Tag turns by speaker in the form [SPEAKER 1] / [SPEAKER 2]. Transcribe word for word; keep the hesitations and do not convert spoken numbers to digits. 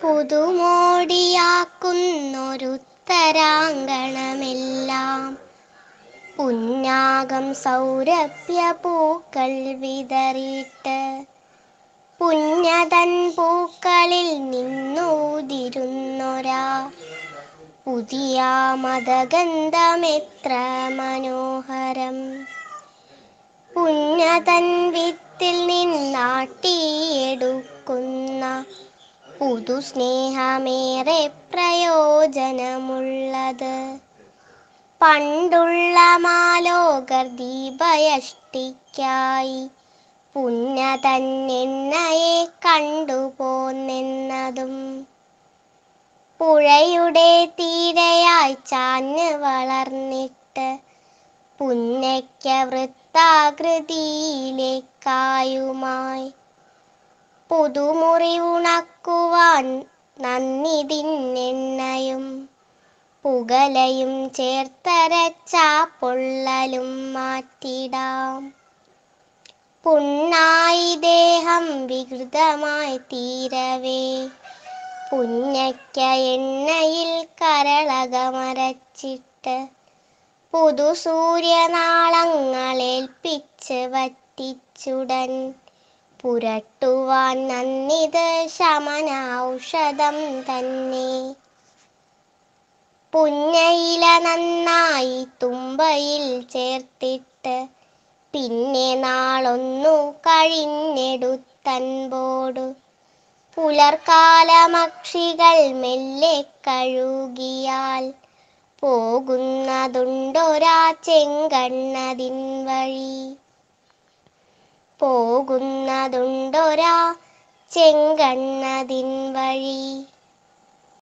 [SPEAKER 1] പുതുമോടിയാക്കുന്നൊരുത്തരാങ്കണമെല്ലാം പുന്നാകം സൗരഭ്യ പൂക്കൾ വിതറിയിട്ട് പുണ്യതൻ പൂക്കളിൽ നിന്നൂതിരുന്നൊരാ പുതിയ മദഗന്ധമെത്ര മനോഹരം. പുണ്യതൻ വിത്തിൽ നിന്നാട്ടിയെടുക്കുന്ന പുതുസ്നേഹമേറെ പ്രയോജനമുള്ളത്. പണ്ടുള്ള മാലോകർ ദീപയഷ്ടിക്കായി പുണ്യതൻ എണ്ണയെ കണ്ടുപോന്നെന്നതും പുഴയുടെ തീരയായി ചാഞ്ഞ് വളർന്നിട്ട് പുന്നയ്ക്ക വൃത്താകൃതിയിലേക്കായുമായി പുതുമുറി ഉണക്കുവാൻ നന്നിതിനെണ്ണയും പുകലയും ചേർത്തരച്ചാ പൊള്ളലും മാറ്റിടാം. പുണ്ണായി ദേഹം വികൃതമായി തീരവേ പുന്നയ്ക്ക എണ്ണയിൽ കരളകമരച്ചിട്ട് പുതുസൂര്യനാളങ്ങളേൽപ്പിച്ച് വറ്റിച്ചുടൻ പുരട്ടുവാൻ നന്നിത് ശമനൌഷധം തന്നെ. പുന്നയില നന്നായി തുമ്പയിൽ ചേർത്തിട്ട് പിന്നെ നാളൊന്നു കഴിഞ്ഞെടുത്തൻപോടു പുലർക്കാലമക്ഷികൾ മെല്ലെ കഴുകിയാൽ പോകുന്നതുണ്ടൊരാ ചെങ്കണ്ണതിൻ വഴി. പോകുന്നതുണ്ടൊരാ ചെങ്കണ്ണതിൻ വഴി.